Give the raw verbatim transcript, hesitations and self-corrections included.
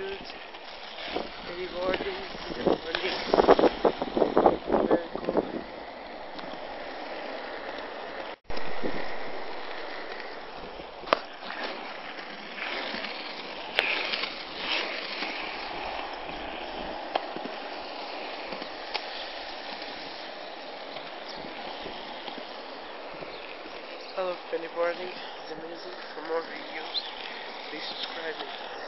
good. Pennyboarding in the morning. Very cool. I love pennyboarding. It's amazing. For more videos, please subscribe me.